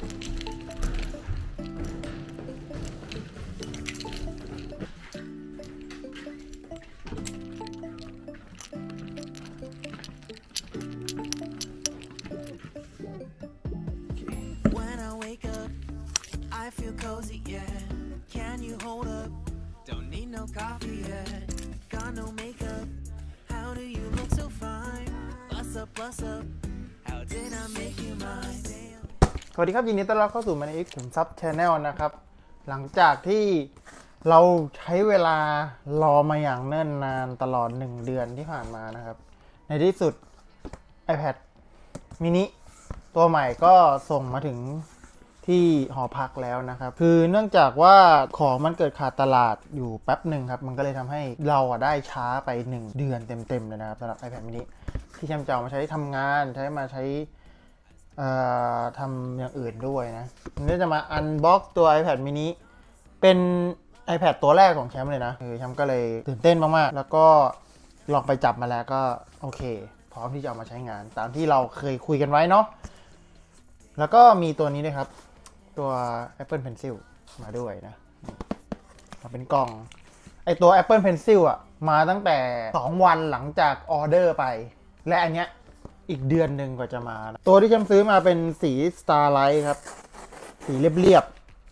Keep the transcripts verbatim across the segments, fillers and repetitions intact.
I feel cozy, yeah. Can you hold up? Don't need no coffee yet. Got no makeup. How do you look so fine? Bust up, bust up. How did I make you mine? สวัสดีครับยินดีต้อนรับเข้าสู่มันอีกขุมทรัพย์ Channel นะครับหลังจากที่เราใช้เวลารอมาอย่างเนิ่นนานตลอดหนึ่งเดือนที่ผ่านมานะครับในที่สุด iPad mini ตัวใหม่ก็ส่งมาถึงที่หอพักแล้วนะครับคือเนื่องจากว่าของมันเกิดขาดตลาดอยู่แป๊บหนึ่งครับมันก็เลยทำให้เราอะได้ช้าไปหนึ่งเดือนเต็มๆเลยนะครับสำหรับ iPad mini ที่แชมป์จะเอามาใช้ทำงานใช้มาใช้ทำอย่างอื่นด้วยนะวันนี้จะมาอันบ็อกตัว iPad mini เป็น iPad ตัวแรกของแชมป์เลยนะคือแชมป์ก็เลยตื่นเต้นมากๆแล้วก็ลองไปจับมาแล้วก็โอเคพร้อมที่จะเอามาใช้งานตามที่เราเคยคุยกันไว้เนาะแล้วก็มีตัวนี้ด้วยครับตัว Apple Pencil มาด้วยนะมาเป็นกล่องไอตัว Apple Pencil อ่ะมาตั้งแต่สองวันหลังจากออเดอร์ไปและอันเนี้ยอีกเดือนหนึ่งกว่าจะมาตัวที่ฉันซื้อมาเป็นสี Starlight ครับสีเรียบ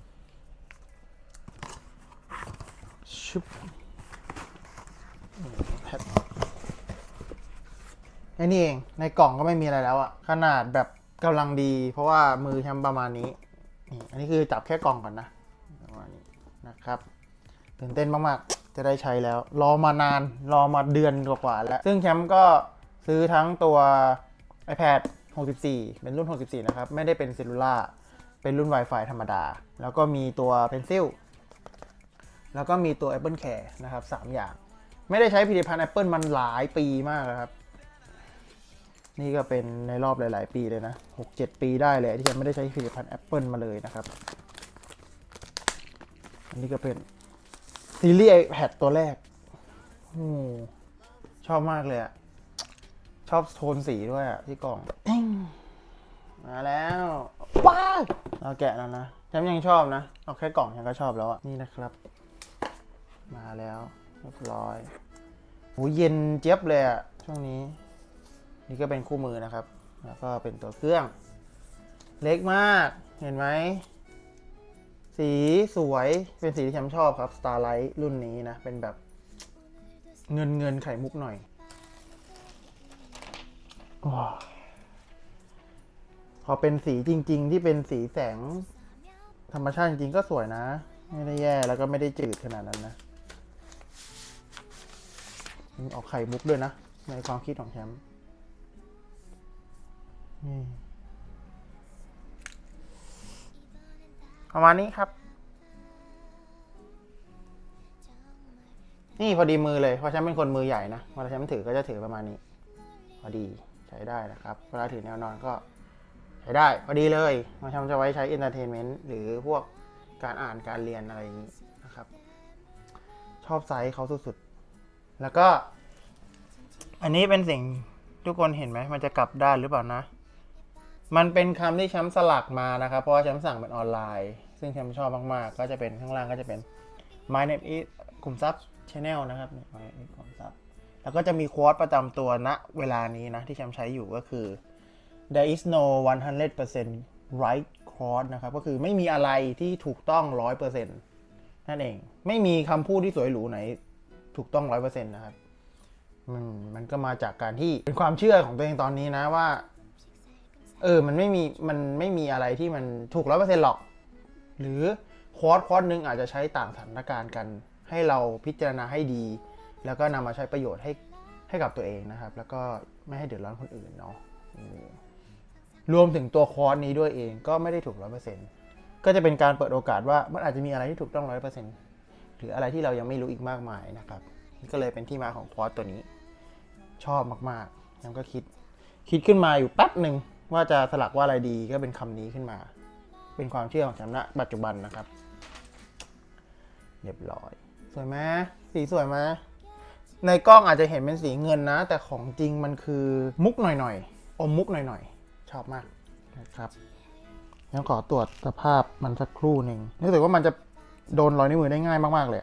ๆชุบไอ้นี่เองในกล่องก็ไม่มีอะไรแล้วอะขนาดแบบกำลังดีเพราะว่ามือฉันประมาณนี้นี่อันนี้คือจับแค่กล่องก่อนนะประมาณนี้นะครับตื่นเต้นมากๆจะได้ใช้แล้วรอมานานรอมาเดือนกว่าๆแล้วซึ่งแชมป์ก็ซื้อทั้งตัว iPad หกสิบสี่เป็นรุ่นหกสิบสี่นะครับไม่ได้เป็นเซลลูล่าเป็นรุ่น Wi-Fi ธรรมดาแล้วก็มีตัว Pencil แล้วก็มีตัว Apple Care นะครับสามอย่างไม่ได้ใช้ผลิตภัณฑ์ Apple มันหลายปีมากแล้วครับนี่ก็เป็นในรอบหลายๆปีเลยนะ หกเจ็ด ปีได้เลยที่ฉันไม่ได้ใช้ผลิตภัณฑ์ Apple มาเลยนะครับอันนี้ก็เป็นซีรีส์ iPad ตัวแรกโอ้ชอบมากเลยอะชอบโทนสีด้วยอะที่กล่องมาแล้วว้าวเราแกะแล้วนะฉันยังชอบนะเอาแค่กล่องฉันก็ชอบแล้วอะนี่นะครับมาแล้วเรียบร้อยโหเย็นเจี๊ยบเลยอะช่วงนี้นี่ก็เป็นคู่มือนะครับแล้วก็เป็นตัวเครื่องเล็กมากเห็นไหมสีสวยเป็นสีที่ฉันชอบครับ Starlight รุ่นนี้นะเป็นแบบเงินเงินไข่มุกหน่อยพอเป็นสีจริงๆที่เป็นสีแสงธรรมชาติจริงๆก็สวยนะไม่ได้แย่แล้วก็ไม่ได้จืดขนาดนั้นนะออกไข่มุกด้วยนะในความคิดของแชมป์ประมาณนี้ครับนี่พอดีมือเลยเพราะฉันเป็นคนมือใหญ่นะเวลาฉันถือก็จะถือประมาณนี้พอดีใช้ได้นะครับเวลาถือแนวนอนก็ใช้ได้พอดีเลยมาทำจะไว้ใช้เอนเตอร์เทนเมนต์หรือพวกการอ่านการเรียนอะไรอย่างนี้นะครับชอบไซส์เขาสุดๆแล้วก็อันนี้เป็นสิ่งทุกคนเห็นไหมมันจะกลับด้านหรือเปล่านะมันเป็นคำที่แชมป์สลักมานะครับเพราะว่าแชมป์สั่งเป็นออนไลน์ซึ่งแชมป์ชอบมากๆก็จะเป็นข้างล่างก็จะเป็น My name is ขุมทรัพย์ Channel นะครับ My name is ขุมทรัพย์แล้วก็จะมีโค้ดประจำตัวณเวลานี้นะที่แชมป์ใช้อยู่ก็คือ there is no one hundred percent right quote นะครับก็คือไม่มีอะไรที่ถูกต้อง ร้อยเปอร์เซ็นต์ นั่นเองไม่มีคำพูดที่สวยหรูไหนถูกต้อง ร้อยเปอร์เซ็นต์ นะครับมันมันก็มาจากการที่เป็นความเชื่อของตัวเองตอนนี้นะว่าเออมันไม่มีมันไม่มีอะไรที่มันถูก ร้อยเปอร์เซ็นต์ หรอกหรือคอร์สคอร์สนึงอาจจะใช้ต่างสถานการณ์กันให้เราพิจารณาให้ดีแล้วก็นำมาใช้ประโยชน์ให้ให้กับตัวเองนะครับแล้วก็ไม่ให้เดือดร้อนคนอื่นเนาะรวมถึงตัวคอร์สนี้ด้วยเองก็ไม่ได้ถูก ร้อยเปอร์เซ็นต์ ก็จะเป็นการเปิดโอกาสว่ามันอาจจะมีอะไรที่ถูกต้อง ร้อยเปอร์เซ็นต์ หรืออะไรที่เรายังไม่รู้อีกมากมายนะครับนี่ก็เลยเป็นที่มาของคอร์สตัวนี้ชอบมากๆแล้วก็คิดคิดขึ้นมาอยู่แป๊บหนึ่งว่าจะสลักว่าอะไรดีก็เป็นคำนี้ขึ้นมาเป็นความเชื่อของฉันณปัจจุบันนะครับเรียบร้อยสวยไหมสีสวยไหมในกล้องอาจจะเห็นเป็นสีเงินนะแต่ของจริงมันคือมุกหน่อยๆอมมุกหน่อยๆชอบมากนะครับแล้วขอตรวจสภาพมันสักครู่หนึ่งรู้สึกว่ามันจะโดนรอยนิ้วมือได้ง่ายมากๆเลย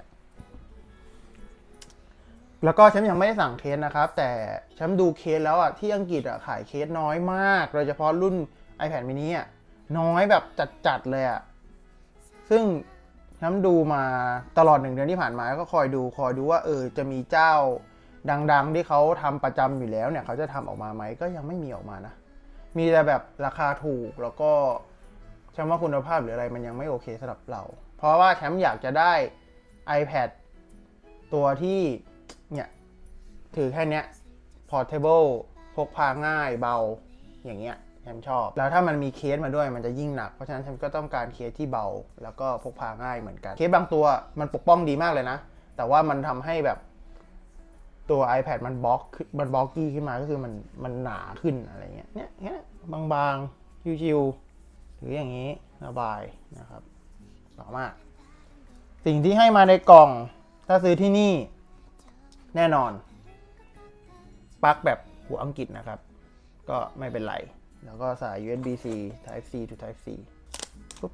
แล้วก็ฉันยังไม่ได้สั่งเคสนะครับแต่ฉันดูเคสแล้วอ่ะที่อังกฤษอ่ะขายเคสน้อยมากโดยเฉพาะรุ่น iPad mini อ่ะน้อยแบบจัดๆเลยอ่ะซึ่งฉันดูมาตลอดหนึ่งเดือนที่ผ่านมาก็คอยดูคอยดูว่าเออจะมีเจ้าดังๆที่เขาทำประจำอยู่แล้วเนี่ยเขาจะทำออกมาไหมก็ยังไม่มีออกมานะมีแต่แบบราคาถูกแล้วก็ฉันว่าคุณภาพหรืออะไรมันยังไม่โอเคสำหรับเราเพราะว่าแชมป์อยากจะได้ iPad ตัวที่เนี่ยถือแค่เนี้ย portable พกพาง่ายเบาอย่างเงี้ยแชมป์ชอบแล้วถ้ามันมีเคสมาด้วยมันจะยิ่งหนักเพราะฉะนั้นแชมป์ก็ต้องการเคสที่เบาแล้วก็พกพาง่ายเหมือนกันเคสบางตัวมันปกป้องดีมากเลยนะแต่ว่ามันทำให้แบบตัว iPad มันบล็อกมันบล็อกกี้ขึ้นมาก็คือมันมันหนาขึ้นอะไรเงี้ยเนี้ยเนี้ยบางๆชิวๆหรืออย่างนี้สบายนะครับต่อมาสิ่งที่ให้มาในกล่องถ้าซื้อที่นี่แน่นอนปลั๊กแบบหัวอังกฤษนะครับก็ไม่เป็นไรแล้วก็สาย ยู เอส บี C Type C to Type C ปุ๊บ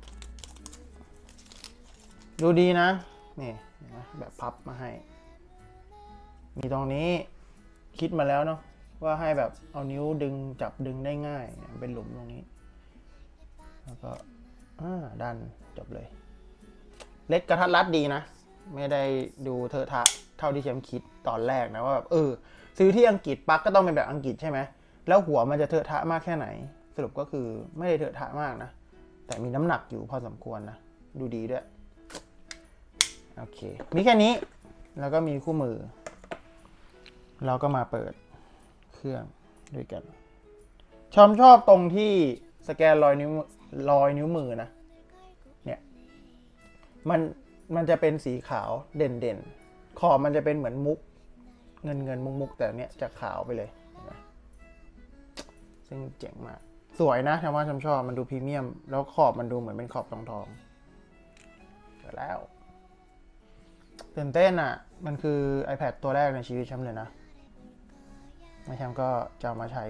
ดูดีนะนี่แบบพับมาให้มีตรงนี้คิดมาแล้วเนาะว่าให้แบบเอานิ้วดึงจับดึงได้ง่ายเป็นหลุมตรงนี้แล้วก็ดันจบเลยเล็กกระทัดรัดดีนะไม่ได้ดูเทอะทะเท่าที่แชมป์คิดตอนแรกนะว่าแบบเออซื้อที่อังกฤษปลั๊กก็ต้องเป็นแบบอังกฤษใช่ไหมแล้วหัวมันจะเทอะทะมากแค่ไหนสรุปก็คือไม่ได้เทอะทะมากนะแต่มีน้ำหนักอยู่พอสมควรนะดูดีด้วยโอเคมีแค่นี้แล้วก็มีคู่มือเราก็มาเปิดเครื่องด้วยกันชอบชอบตรงที่สแกนรอยนิ้วรอยนิ้วมือนะเนี่ยมันมันจะเป็นสีขาวเด่นเด่นขอบมันจะเป็นเหมือนมุกเงินเงินมุกมุกแต่เนี้ยจะขาวไปเลยนะซึ่งเจ๋งมากสวยนะแต่ว่าฉันชอบมันดูพรีเมียมแล้วขอบมันดูเหมือนเป็นขอบทองทองเสร็จแล้วตื่นเต้นอ่ะมันคือ iPad ตัวแรกในชีวิตฉันเลยนะแชมป์ก็จะเอามาใช้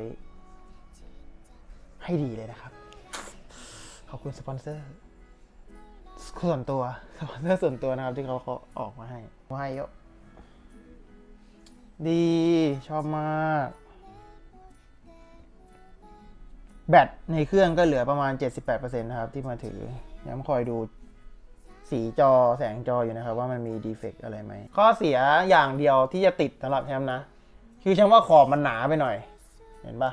ให้ดีเลยนะครับขอบคุณสปอนเซอร์ส่วนตัวสปอนเซอร์ส่วนตัวนะครับที่เขาเขาออกมาให้มาให้เยอะดีชอบมากแบตในเครื่องก็เหลือประมาณ เจ็ดสิบแปดเปอร์เซ็นต์ นะครับที่มาถือยังคอยดูสีจอแสงจออยู่นะครับว่ามันมีดีเฟกต์อะไรไหมข้อเสียอย่างเดียวที่จะติดสำหรับแชมป์นะคือแชมป์ว่าขอบมันหนาไปหน่อยเห็นปะ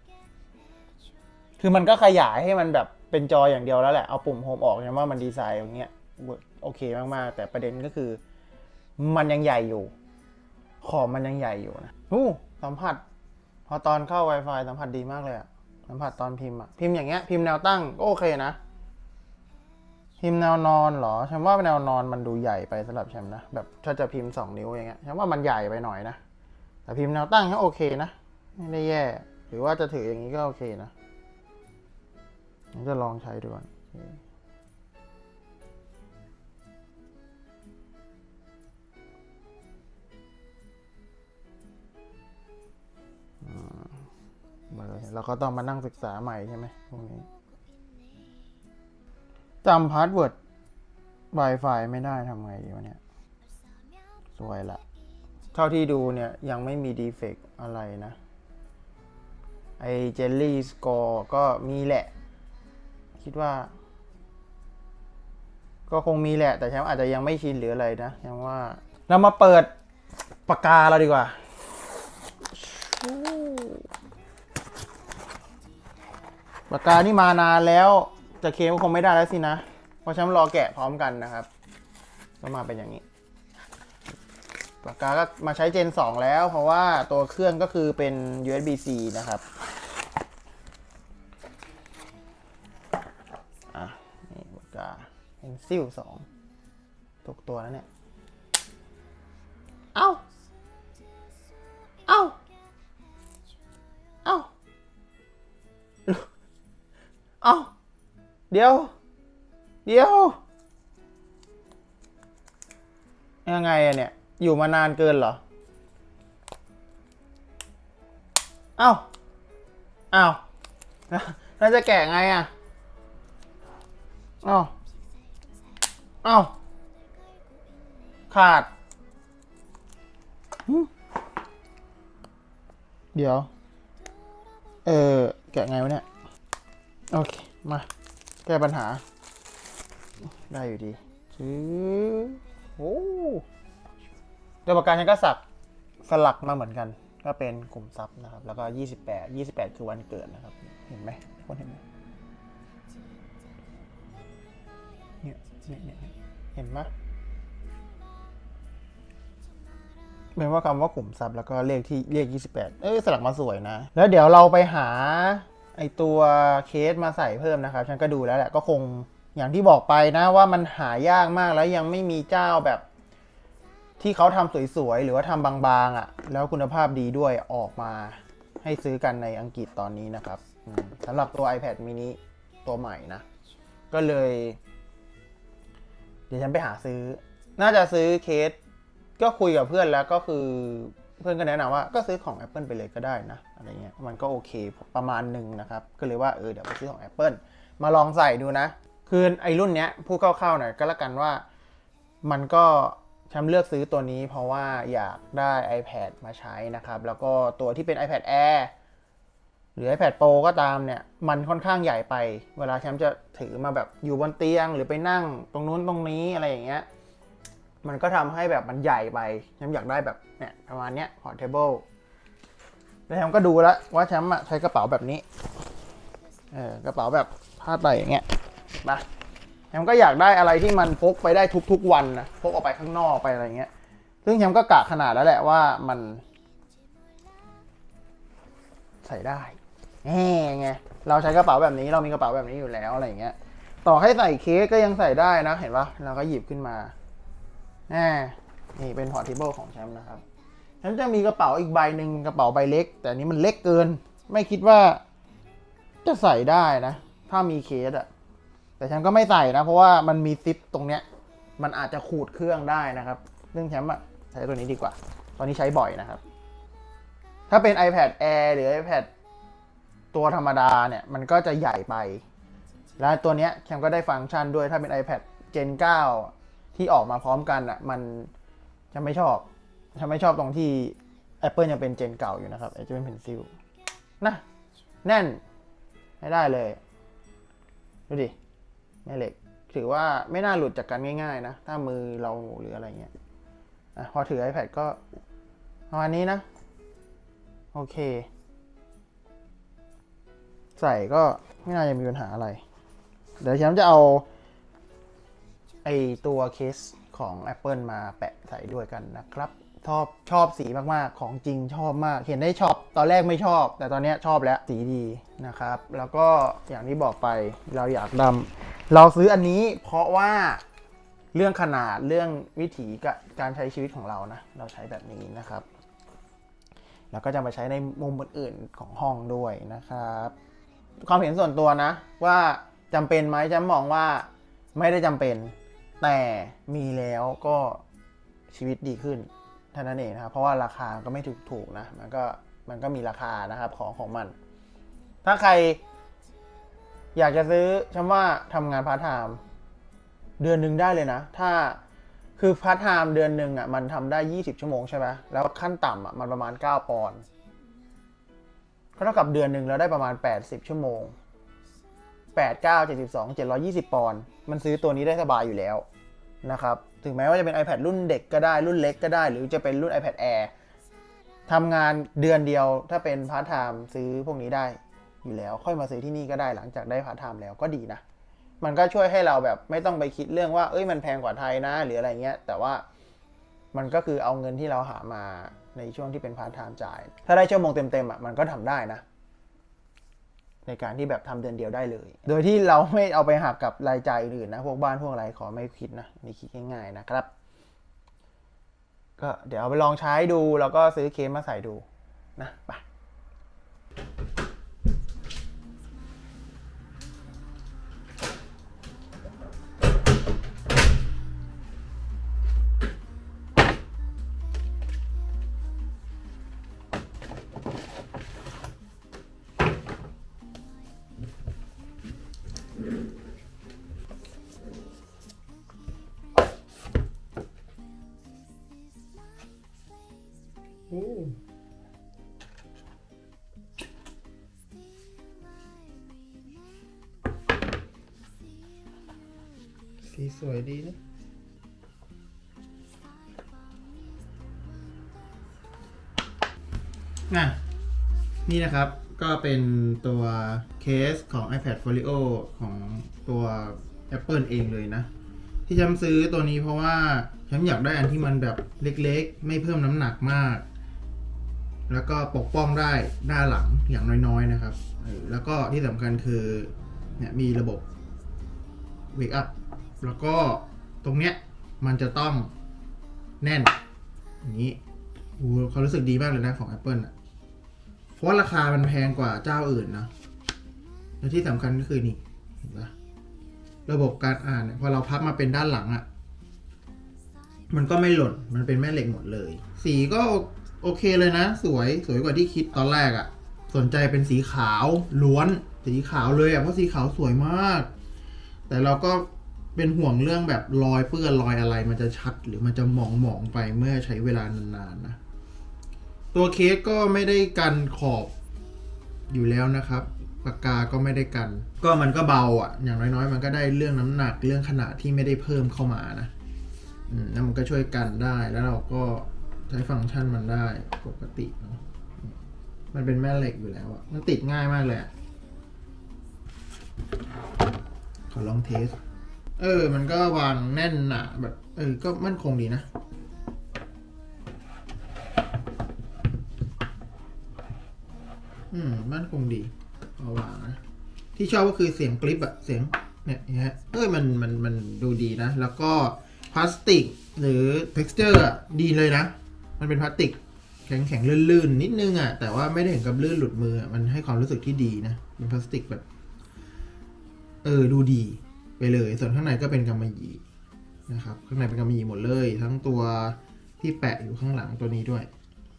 คือมันก็ขยายให้มันแบบเป็นจออย่างเดียวแล้วแหละเอาปุ่มโฮมออกแชมป์ว่ามันดีไซน์อย่างเงี้ยโอเคมากๆแต่ประเด็นก็คือมันยังใหญ่อยู่ขอบมันยังใหญ่อยู่นะอู้สัมผัสพอตอนเข้า Wi-Fi สัมผัสดีมากเลยอะสัมผัสตอนพิมพ์อะพิมพ์อย่างเงี้ยพิมพ์แนวตั้งก็โอเคนะพิมพ์แนวนอนเหรอฉันว่าแนวนอนมันดูใหญ่ไปสำหรับฉันนะแบบถ้าจะพิมพ์สองนิ้วอย่างเงี้ยฉันว่ามันใหญ่ไปหน่อยนะแต่พิมพ์แนวตั้งก็โอเคนะไม่ได้แย่หรือว่าจะถืออย่างนี้ก็โอเคนะผมจะลองใช้ดูก่อนเราก็ต้องมานั่งศึกษาใหม่ใช่ไหมพวกนี้จำพาสเวิร์ด Wi-Fi ไม่ได้ทำไงดีวะเนี่ยสวยละเท่าที่ดูเนี่ยยังไม่มีดีเฟกต์อะไรนะไอเจลลี่สกอร์ก็มีแหละคิดว่าก็คงมีแหละแต่แชมป์อาจจะยังไม่ชินหรืออะไรนะยังว่าเรามาเปิดปากกาเราดีกว่าปากกานี่มานานแล้วจะเคลมคงไม่ได้แล้วสินะเพราะแชมป์รอแกะพร้อมกันนะครับก็มาเป็นอย่างนี้ปากกาก็มาใช้เจนสองแล้วเพราะว่าตัวเครื่องก็คือเป็น ยู เอส บี C นะครับอ่ะนี่ปากกาเป็นซิลสองถูกตัวแล้วเนี่ยเอ้าเอ้าเอ้าเอ้าเดี๋ยวเดี๋ยวยังไงอะเนี่ยอยู่มานานเกินเหรอเอ้าเอ้าแล้วจะแกะไงอะอ้าวอ้าวขาดเดี๋ยวเออแกะไงวะเนี่ยโอเคมาแก้ปัญหาได้อยู่ดีซื้อโอ้โดยประการฉันก็สักสลักมาเหมือนกันก็เป็นกลุ่มซับนะครับแล้วก็ยี่สิบแปด ยี่สิบแปดคือวันเกิดนะครับเห็นไหมคนเห็นไหมเนี่ยเนี่ยเห็นไหมเป็นว่าคำว่ากลุ่มซับแล้วก็เลขที่เลขยี่สิบแปดเอ้ยสลักมาสวยนะแล้วเดี๋ยวเราไปหาไอตัวเคสมาใส่เพิ่มนะครับฉันก็ดูแล้วแหละก็คงอย่างที่บอกไปนะว่ามันหายากมากแล้วยังไม่มีเจ้าแบบที่เขาทำสวยๆหรือว่าทำบางๆอ่ะแล้วคุณภาพดีด้วยออกมาให้ซื้อกันในอังกฤษตอนนี้นะครับสำหรับตัว iPad mini ตัวใหม่นะก็เลยเดี๋ยวฉันไปหาซื้อน่าจะซื้อเคสก็คุยกับเพื่อนแล้วก็คือเพื่อนก็แนะนำว่าก็ซื้อของ Apple ไปเลยก็ได้นะอะไรเงี้ยมันก็โอเคประมาณหนึ่งนะครับก็เลยว่าเออเดี๋ยวไปซื้อของ Apple มาลองใส่ดูนะคือไอรุ่นเนี้ยพูดคร่าวๆหน่อยก็แล้วกันว่ามันก็ฉันเลือกซื้อตัวนี้เพราะว่าอยากได้ iPad มาใช้นะครับแล้วก็ตัวที่เป็น iPad Air หรือ iPad Pro ก็ตามเนี่ยมันค่อนข้างใหญ่ไปเวลาฉันจะถือมาแบบอยู่บนเตียงหรือไปนั่งตรงนู้นตรงนี้อะไรอย่างเงี้ยมันก็ทำให้แบบมันใหญ่ไปฉันอยากได้แบบเนี่ยประมาณเนี้ย portable แล้วฉันก็ดูแล้วว่าฉันใช้กระเป๋าแบบนี้เออกระเป๋าแบบผ้าไตอย่างเงี้ยมาแชมก็อยากได้อะไรที่มันพกไปได้ทุกๆวันนะพกออกไปข้างนอกไปอะไรเงี้ยซึ่งแชมก็กะขนาดแล้วแหละว่ามันใส่ได้แง่ไงเราใช้กระเป๋าแบบนี้เรามีกระเป๋าแบบนี้อยู่แล้วอะไรเงี้ยต่อให้ใส่เคสก็ยังใส่ได้นะเห็นปะเราก็หยิบขึ้นมาแน่นี่เป็น portable ของแชมนะครับแชมจะมีกระเป๋าอีกใบหนึ่งกระเป๋าใบเล็กแต่อันนี้มันเล็กเกินไม่คิดว่าจะใส่ได้นะถ้ามีเคสอะแต่ฉันก็ไม่ใส่นะเพราะว่ามันมีซิปตรงเนี้ยมันอาจจะขูดเครื่องได้นะครับซึ่งแชมป์ใช้ตัวนี้ดีกว่าตอนนี้ใช้บ่อยนะครับถ้าเป็น iPad Air หรือ iPad ตัวธรรมดาเนี่ยมันก็จะใหญ่ไปแล้วตัวเนี้ยแชมป์ก็ได้ฟังก์ชันด้วยถ้าเป็น iPad Gen เก้าที่ออกมาพร้อมกันอ่ะมันฉันไม่ชอบฉันไม่ชอบตรงที่ Apple ยังเป็น Gen เก่าอยู่นะครับ Apple Pencil นะแน่นไม่ได้เลยดูดิแม่เหล็กถือว่าไม่น่าหลุดจากกันง่ายๆนะถ้ามือเราหรืออะไรเงี้ยอ่ะพอถือ iPad ก็ประมาณนี้นะโอเคใส่ก็ไม่น่าจะมีปัญหาอะไรเดี๋ยวฉันจะเอาไอตัวเคสของ Apple มาแปะใส่ด้วยกันนะครับชอบชอบสีมากๆของจริงชอบมากเห็นได้ชอบตอนแรกไม่ชอบแต่ตอนนี้ชอบแล้วสีดีนะครับแล้วก็อย่างที่บอกไปเราอยากดำเราซื้ออันนี้เพราะว่าเรื่องขนาดเรื่องวิถีการใช้ชีวิตของเรานะเราใช้แบบนี้นะครับแล้วก็จะมาใช้ในมุมอื่นๆของห้องด้วยนะครับความเห็นส่วนตัวนะว่าจำเป็นไหมฉันมองว่าไม่ได้จำเป็นแต่มีแล้วก็ชีวิตดีขึ้นเท่านั้นเองนะครับเพราะว่าราคาก็ไม่ถูกๆนะมันก็มันก็มีราคานะครับของของมันถ้าใครอยากจะซื้อฉันว่าทำงานพาร์ทไทม์เดือนหนึ่งได้เลยนะถ้าคือพาร์ทไทม์เดือนหนึ่งอ่ะมันทำได้ยี่สิบชั่วโมงใช่ไหมแล้วขั้นต่ำอ่ะมันประมาณเก้าปอนด์ก็เท่ากับเดือนหนึ่งเราได้ประมาณแปดสิบชั่วโมงแปด เก้า เจ็ดสิบสอง เจ็ดร้อยยี่สิบปอนด์มันซื้อตัวนี้ได้สบายอยู่แล้วนะครับถึงแม้ว่าจะเป็น iPad รุ่นเด็กก็ได้รุ่นเล็กก็ได้หรือจะเป็นรุ่น iPad Air ทำงานเดือนเดียวถ้าเป็นพาร์ทไทม์ซื้อพวกนี้ได้อยู่แล้วค่อยมาซื้อที่นี่ก็ได้หลังจากได้พาร์ทไทม์แล้วก็ดีนะมันก็ช่วยให้เราแบบไม่ต้องไปคิดเรื่องว่าเอ้ยมันแพงกว่าไทยนะหรืออะไรเงี้ยแต่ว่ามันก็คือเอาเงินที่เราหามาในช่วงที่เป็นพาร์ทไทม์จ่ายถ้าได้ชั่วโมงเต็มๆอ่ะมันก็ทำได้นะในการที่แบบทำเดือนเดียวได้เลยโดยที่เราไม่เอาไปหักกับรายจ่ายอื่นๆนะพวกบ้านพวกอะไรขอไม่คิดนะนี่คิดง่ายๆนะครับก็เดี๋ยวเอาไปลองใช้ดูแล้วก็ซื้อเคสมาใส่ดูนะไปสีสวยดีนะอ่ะนี่นะครับก็เป็นตัวเคสของ iPad Folio ของตัว Apple เองเลยนะที่ฉันซื้อตัวนี้เพราะว่าฉันอยากได้อันที่มันแบบเล็กๆไม่เพิ่มน้ำหนักมากแล้วก็ปกป้องได้หน้าหลังอย่างน้อยๆนะครับแล้วก็ที่สำคัญคือเนี่ยมีระบบ Wake Up แล้วก็ตรงเนี้ยมันจะต้องแน่นอย่างนี้โอ้เขารู้สึกดีมากเลยนะของ Apple อ่ะเพราะว่าราคามันแพงกว่าเจ้าอื่นนะและที่สำคัญก็คือนี่เห็นปะระบบการอ่านเนี่ยพอเราพับมาเป็นด้านหลังอ่ะมันก็ไม่หล่นมันเป็นแม่เหล็กหมดเลยสีก็โอเคเลยนะสวยสวยกว่าที่คิดตอนแรกอ่ะสนใจเป็นสีขาวล้วนสีขาวเลยอ่ะเพราะสีขาวสวยมากแต่เราก็เป็นห่วงเรื่องแบบรอยเปื้อนรอยอะไรมันจะชัดหรือมันจะหมองหมองไปเมื่อใช้เวลานานๆนะตัวเคสก็ไม่ได้กันขอบอยู่แล้วนะครับปากกาก็ไม่ได้กันก็มันก็เบาอ่ะอย่างน้อยๆมันก็ได้เรื่องน้ำหนักเรื่องขนาดที่ไม่ได้เพิ่มเข้ามานะอืมแล้วมันก็ช่วยกันได้แล้วเราก็ใช้ฟังก์ชันมันได้ปกติเนาะมันเป็นแม่เหล็กอยู่แล้วอ่ะมันติดง่ายมากเลยขอลองเทสเออมันก็วางแน่นหนาแบบเออก็มั่นคงดีนะอืมมั่นคงดีเอาวางนะที่ชอบก็คือเสียงกริปอะเสียงเนี่ยฮะเออมันมันมันดูดีนะแล้วก็พลาสติกหรือ texture อะดีเลยนะมันเป็นพลาสติกแข็งแข็งลื่นๆนิดนึงอะแต่ว่าไม่ได้ถึงกับลื่นหลุดมือมันให้ความรู้สึกที่ดีนะเป็นพลาสติกแบบเออดูดีไปเลยส่วนข้างในก็เป็นกำมะหยี่นะครับข้างในเป็นกำมะหยี่หมดเลยทั้งตัวที่แปะอยู่ข้างหลังตัวนี้ด้วย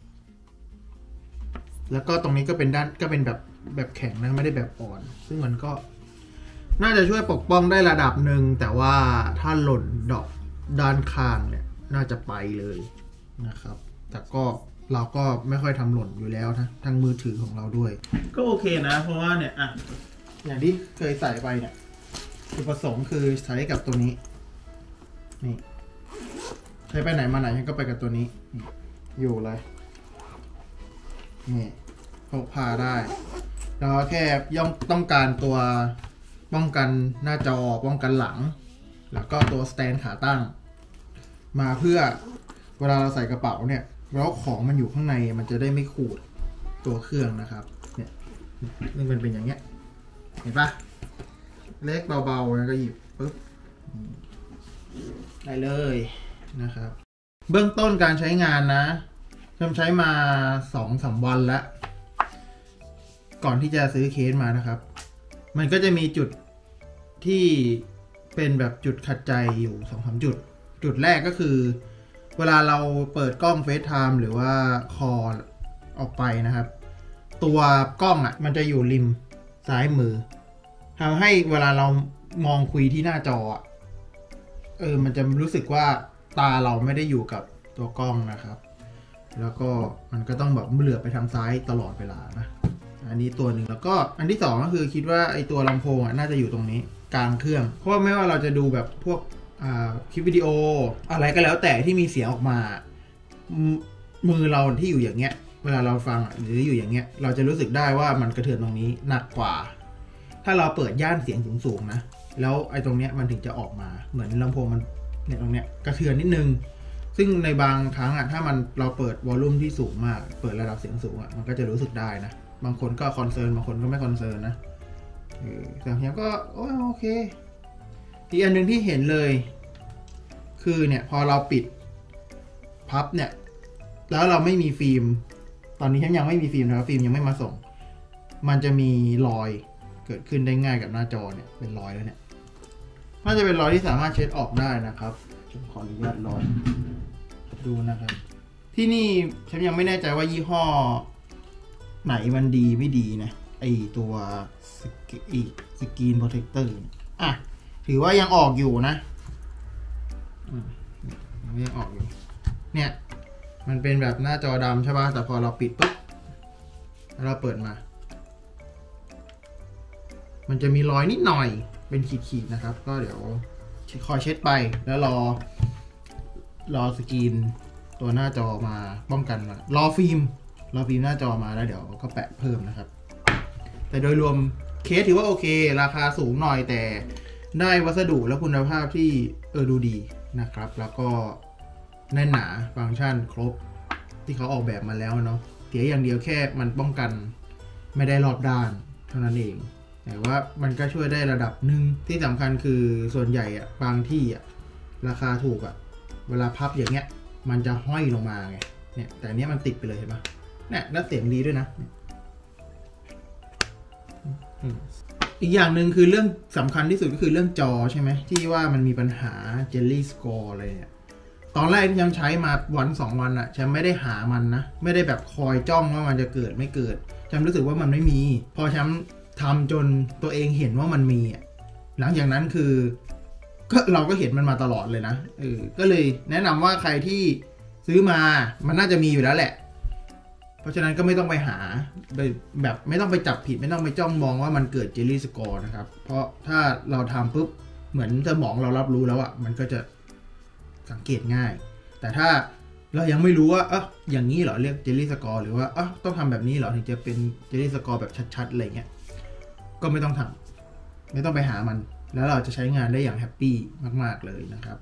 แล้วก็ตรงนี้ก็เป็นด้านก็เป็นแบบแบบแข็งนะไม่ได้แบบอ่อนซึ่งมันก็น่าจะช่วยปกป้องได้ระดับหนึ่งแต่ว่าถ้าหล่นดอกด้านข้างเนี่ยน่าจะไปเลยนะครับแต่ก็เราก็ไม่ค่อยทำหล่นอยู่แล้วนะทั้งมือถือของเราด้วยก็โอเคนะเพราะว่าเนี่ยอ่ะอย่างที่เคยใส่ไปเนี่ยจุดประสงค์คือใช้กับตัวนี้นี่ใช้ไปไหนมาไหนก็ไปกับตัวนี้อยู่เลยนี่พกพาได้แล้วแค่ย่อมต้องการตัวป้องกันหน้าจอป้องกันหลังแล้วก็ตัวสแตนขาตั้งมาเพื่อเวลาเราใส่กระเป๋าเนี่ยแล้วของมันอยู่ข้างในมันจะได้ไม่ขูดตัวเครื่องนะครับเนี่ยนี่มันเป็นอย่างเงี้ยเห็นปะเล็กเบาๆแล้วก็หยิบปึ๊บได้เลยนะครับเบื้องต้นการใช้งานนะฉันใช้มา สองสาม วันแล้วก่อนที่จะซื้อเคสมานะครับมันก็จะมีจุดที่เป็นแบบจุดขัดใจอยู่ สองสาม จุดจุดแรกก็คือเวลาเราเปิดกล้อง FaceTime หรือว่าคอลออกไปนะครับตัวกล้องอ่ะมันจะอยู่ริมซ้ายมือทำให้เวลาเรามองคุยที่หน้าจอเออมันจะรู้สึกว่าตาเราไม่ได้อยู่กับตัวกล้องนะครับแล้วก็มันก็ต้องแบบเหลือบไปทางซ้ายตลอดเวลานะอันนี้ตัวหนึ่งแล้วก็อันที่สองก็คือคิดว่าไอตัวลำโพงอ่ะน่าจะอยู่ตรงนี้กลางเครื่องเพราะว่าไม่ว่าเราจะดูแบบพวกอ่าคลิปวิดีโออะไรก็แล้วแต่ที่มีเสียงออกมามือเราที่อยู่อย่างเงี้ยเวลาเราฟังหรืออยู่อย่างเงี้ยเราจะรู้สึกได้ว่ามันกระเทือนตรงนี้หนักกว่าถ้าเราเปิดย่านเสียงสูงๆนะแล้วไอ้ตรงเนี้ยมันถึงจะออกมาเหมือนลำโพงมันเนี่ยตรงเนี้ยกระเทือนนิดนึงซึ่งในบางครั้งอ่ะถ้ามันเราเปิดวอลลุ่มที่สูงมากเปิดระดับเสียงสูงอ่ะมันก็จะรู้สึกได้นะบางคนก็คอนเซิร์นบางคนก็ไม่คอนเซิร์นนะเออแต่เนี้ยก็โอเคอีกอันหนึ่งที่เห็นเลยคือเนี่ยพอเราปิดพับเนี่ยแล้วเราไม่มีฟิล์มตอนนี้ฉันยังไม่มีฟิล์มนะฟิล์มยังไม่มาส่งมันจะมีรอยเกิดขึ้นได้ง่ายกับหน้าจอเนี่ยเป็นรอยแล้วเนี่ยน่าจะเป็นรอยที่สามารถเช็ดออกได้นะครับผมขออนุญาตลองดูนะครับที่นี่ฉันยังไม่แน่ใจว่ายี่ห้อไหนมันดีไม่ดีนะไอตัวสกีสกรีนโปรเทคเตอร์อ่ะถือว่ายังออกอยู่นะยังออกอยู่เนี่ยมันเป็นแบบหน้าจอดำใช่ป่ะแต่พอเราปิดปุ๊บแล้วเราเปิดมามันจะมีรอยนิดหน่อยเป็นขีดๆนะครับก็เดี๋ยวคอยเช็ดไปแล้วรอรอสกรีนตัวหน้าจอมาป้องกันมารอฟิล์มรอฟิล์มหน้าจอมาแล้วเดี๋ยวก็แปะเพิ่มนะครับแต่โดยรวมเคสถือว่าโอเคราคาสูงหน่อยแต่ได้วัสดุและคุณภาพที่เออดูดีนะครับแล้วก็แน่นหนาฟังก์ชันครบที่เขาออกแบบมาแล้วเนาะเสียอย่างเดียวแค่มันป้องกันไม่ได้รอบด้านเท่านั้นเองแต่ว่ามันก็ช่วยได้ระดับหนึ่งที่สำคัญคือส่วนใหญ่อะบางที่อะราคาถูกอะเวลาพับอย่างเงี้ยมันจะห้อยลงมาไงเนี่ยแต่เนี้ยมันติดไปเลยเห็นปะเนี่ยแล้วเสียงดีด้วยนะอีกอย่างหนึ่งคือเรื่องสำคัญที่สุดก็คือเรื่องจอใช่ไหมที่ว่ามันมีปัญหา Jelly Score อะไรเนี่ยตอนแรกที่ฉันใช้มาวันสองวันอะฉันไม่ได้หามันนะไม่ได้แบบคอยจ้องว่ามันจะเกิดไม่เกิดฉันรู้สึกว่ามันไม่มีพอฉันทำจนตัวเองเห็นว่ามันมีอ่ะหลังจากนั้นคือก็เราก็เห็นมันมาตลอดเลยนะเออก็เลยแนะนำว่าใครที่ซื้อมามันน่าจะมีอยู่แล้วแหละเพราะฉะนั้นก็ไม่ต้องไปหาแบบไม่ต้องไปจับผิดไม่ต้องไปจ้องมองว่ามันเกิด Jelly Score นะครับเพราะถ้าเราทำปุ๊บเหมือนสมองเรารับรู้แล้วอ่ะมันก็จะสังเกตง่ายแต่ถ้าเรายังไม่รู้ว่าเอออย่างนี้เหรอเรียก Jelly Score หรือว่าเออต้องทำแบบนี้เหรอถึงจะเป็น Jelly Score แบบชัดๆอะไรเงี้ยก็ไม่ต้องทำไม่ต้องไปหามันแล้วเราจะใช้งานได้อย่างแฮปปี้มากๆเลยนะครับ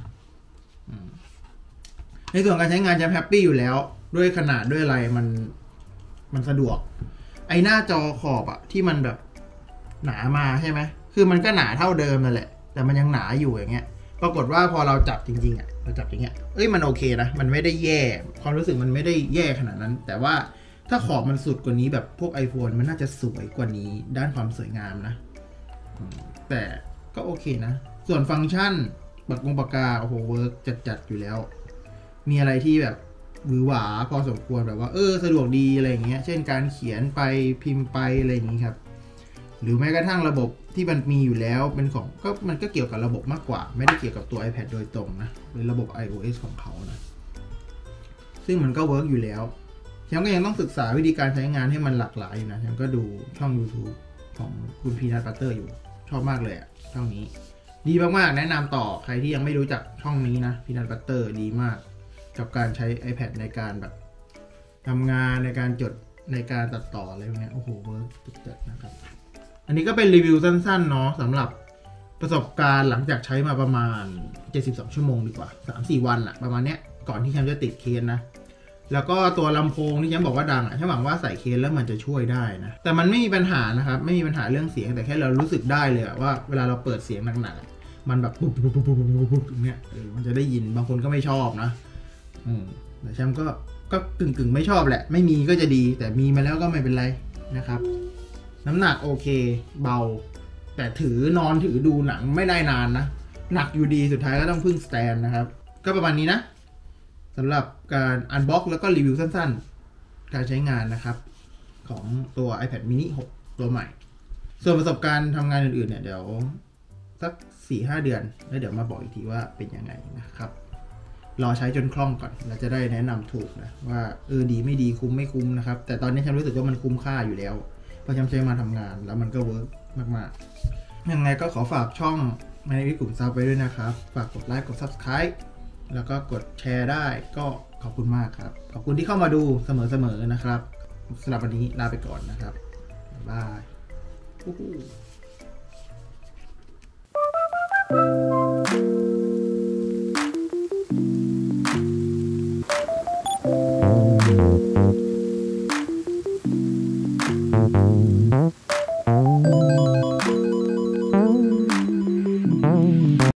ในส่วนการใช้งานจะแฮปปี้อยู่แล้วด้วยขนาดด้วยอะไรมันมันสะดวกไอหน้าจอขอบอะที่มันแบบหนามาใช่ไหมคือมันก็หนาเท่าเดิมนั่นแหละแต่มันยังหนาอยู่อย่างเงี้ยปรากฏว่าพอเราจับจริงๆอะเราจับอย่างเงี้ยเอ้ยมันโอเคนะมันไม่ได้แย่ความรู้สึกมันไม่ได้แย่ขนาดนั้นแต่ว่าถ้าขอบมันสุดกว่านี้แบบพวก iPhone มันน่าจะสวยกว่านี้ด้านความสวยงามนะแต่ก็โอเคนะส่วนฟังก์ชันปากกงปากกาโอ้โหเวิร์กจัดๆอยู่แล้วมีอะไรที่แบบหวือหวาพอสมควรแบบว่าเออสะดวกดีอะไรอย่างเงี้ยเช่นการเขียนไปพิมพ์ไปอะไรอย่างงี้ครับหรือแม้กระทั่งระบบที่มันมีอยู่แล้วเป็นของก็มันก็เกี่ยวกับระบบมากกว่าไม่ได้เกี่ยวกับตัว iPad โดยตรงนะเป็นระบบ iOS ของเขานะซึ่งมันก็เวิร์กอยู่แล้วฉันก็ยังต้องศึกษาวิธีการใช้งานให้มันหลากหลายอยู่นะฉันก็ดูช่อง YouTube ของคุณพีนัทบัตเตอร์อยู่ชอบมากเลยอะช่องนี้ดีมากๆแนะนำต่อใครที่ยังไม่รู้จักช่องนี้นะพีนัทบัตเตอร์ดีมากกับการใช้ iPad ในการแบบทำงานในการจดในการตัดต่ออะไรพวกนี้โอ้โหเวิร์กจัดๆนะครับอันนี้ก็เป็นรีวิวสั้นๆเนาะสำหรับประสบการณ์หลังจากใช้มาประมาณเจ็ดสิบสองชั่วโมงดีกว่า สามถึงสี่ วันอะประมาณเนี้ยก่อนที่ฉันจะติดเคสนะแล้วก็ตัวลำโพงที่ฉันบอกว่าดังอ่ะฉันหวังว่าใส่เคสแล้วมันจะช่วยได้นะแต่มันไม่มีปัญหานะครับไม่มีปัญหาเรื่องเสียงแต่แค่เรารู้สึกได้เลยว่าเวลาเราเปิดเสียงหนักๆมันแบบปุ๊บปุ๊บปุ๊บปุ๊บปุ๊บปุ๊บอย่างเงี้ยเออมันจะได้ยินบางคนก็ไม่ชอบนะอืมแต่ฉันก็ก็กึ่งกึ่งไม่ชอบแหละไม่มีก็จะดีแต่มีมาแล้วก็ไม่เป็นไรนะครับน้ำหนักโอเคเบาแต่ถือนอนถือดูหนังไม่ได้นานนะหนักอยู่ดีสุดท้ายก็ต้องพึ่งสแตนนะครับก็ประมาณนี้นะสำหรับการอันบ็อกแล้วก็รีวิวสั้นๆการใช้งานนะครับของตัว iPad mini หกตัวใหม่ส่วนประสบการณ์ทำงานอื่นๆเนี่ยเดี๋ยวสัก สี่ห้า เดือนแล้วเดี๋ยวมาบอกอีกทีว่าเป็นยังไงนะครับรอใช้จนคล่องก่อนเราจะได้แนะนำถูกนะว่าเออดีไม่ดีคุ้มไม่คุ้มนะครับแต่ตอนนี้ฉันรู้สึกว่ามันคุ้มค่าอยู่แล้วเพราะฉันใช้มาทำงานแล้วมันก็เวิร์กมากๆยังไงก็ขอฝากช่องในกลุ่มซับไว้ด้วยนะครับฝากกดไลค์กด Subscribeแล้วก็กดแชร์ได้ก็ขอบคุณมากครับขอบคุณที่เข้ามาดูเสมอๆนะครับสำหรับวันนี้ลาไปก่อนนะครับบ๊ายบาย